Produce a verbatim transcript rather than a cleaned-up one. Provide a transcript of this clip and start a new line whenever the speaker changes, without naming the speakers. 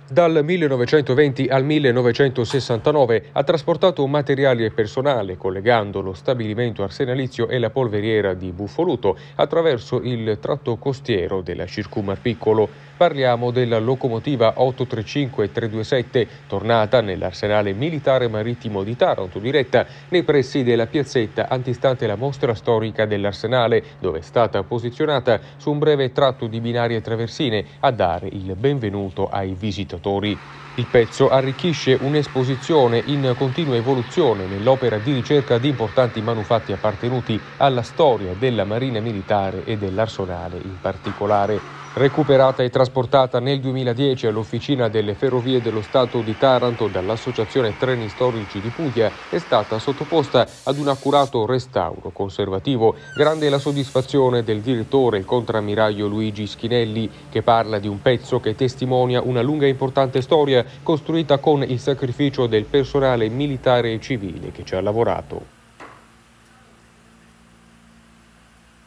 Dal millenovecentoventi al millenovecentosessantanove ha trasportato materiali e personale, collegando lo stabilimento arsenalizio e la polveriera di Buffoluto attraverso il tratto costiero della Circumarpiccolo. Parliamo della locomotiva otto tre cinque tre due sette, tornata nell'arsenale militare marittimo di Taranto, diretta nei pressi della piazzetta antistante la mostra storica dell'arsenale, dove è stata posizionata su un breve tratto di binarie e traversine a dare il benvenuto ai visitatori. Il pezzo arricchisce un'esposizione in continua evoluzione nell'opera di ricerca di importanti manufatti appartenuti alla storia della Marina Militare e dell'Arsenale in particolare. Recuperata e trasportata nel duemiladieci all'Officina delle Ferrovie dello Stato di Taranto dall'Associazione Treni Storici di Puglia, è stata sottoposta ad un accurato restauro conservativo. Grande la soddisfazione del direttore, il contrammiraglio Luigi Schinelli, che parla di un pezzo che testimonia una lunga e importante storia costruita con il sacrificio del personale militare e civile che ci ha lavorato.